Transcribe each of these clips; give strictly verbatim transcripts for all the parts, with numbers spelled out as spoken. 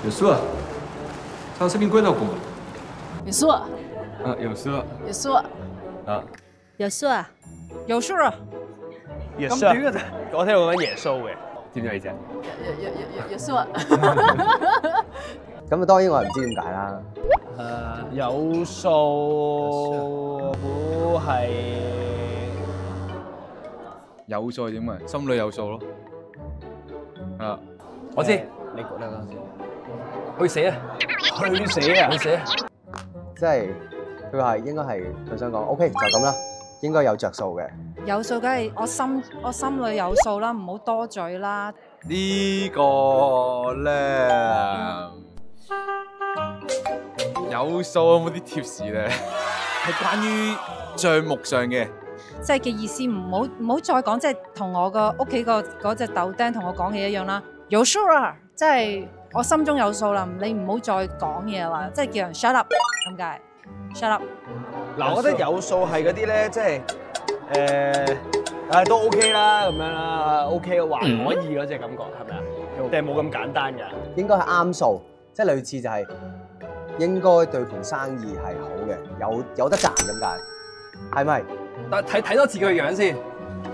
有数啊，上次拎歸到過。 有數啊。 啊，有數。 有數啊。 啊。 有數啊。 有數啊。 耶穌啊！我聽到講耶穌嘅， 知唔知你啫？ 有有有有有數啊。 咁啊，當然我係唔知點解啦。 誒有數估係有數點啊？心裏有數咯。啊，我知。 你覺得啦？ 去死啊！ 去死啊！ 去死啊！ 即係佢話應該係佢想講 ，OK 就咁啦，應該有着數嘅。 有數梗係我心我心裏有數啦，唔好多嘴啦。 呢個咧有數有冇啲貼士咧？係關於帳目上嘅。 即係嘅意思唔好唔好再講，即係同我個屋企個嗰隻豆丁同我講嘢一樣啦。有數啊！即係我心中有數啦，你唔好再講嘢啦，即係叫人 shut up 咁解 ，shut up。 嗱，我覺得有數係嗰啲咧，即係誒誒都 OK 啦，咁樣啦 ，OK 還可以嗰隻感覺係咪啊？定係冇咁簡單㗎？ 應該係啱數，即係類似就係應該對盤生意係好嘅，有有得賺咁解，係咪？ 但睇睇多次佢嘅樣先。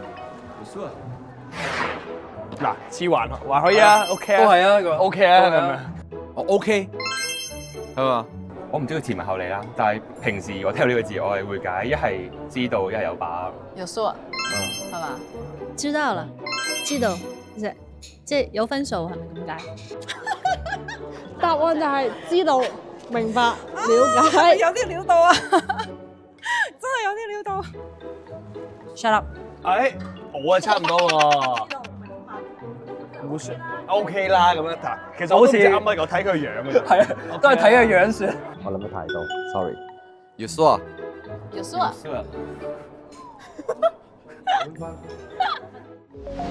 嗱，似還還可以啊 ，OK 啊， 都係啊，個 OK 啊，咁樣。 我 OK 係嘛？ 我唔知佢前文後理啦，但係平時我聽到呢個字，我係會解一係知道，一係有把握。 有數啊，係嘛？ 知道了，知道，即係即係有分數係咪咁解？ 答案就係知道、明白、了解。 有啲料到啊！真係有啲料到。Shut up！ 誒，我啊差唔多喎。冇算 OK 啦，咁樣嗱，其實好似啱啱我睇佢樣嘅啫， 係啊，都係睇佢樣算。 我諗得太多 ，sorry。 有數啊！ 有數啊！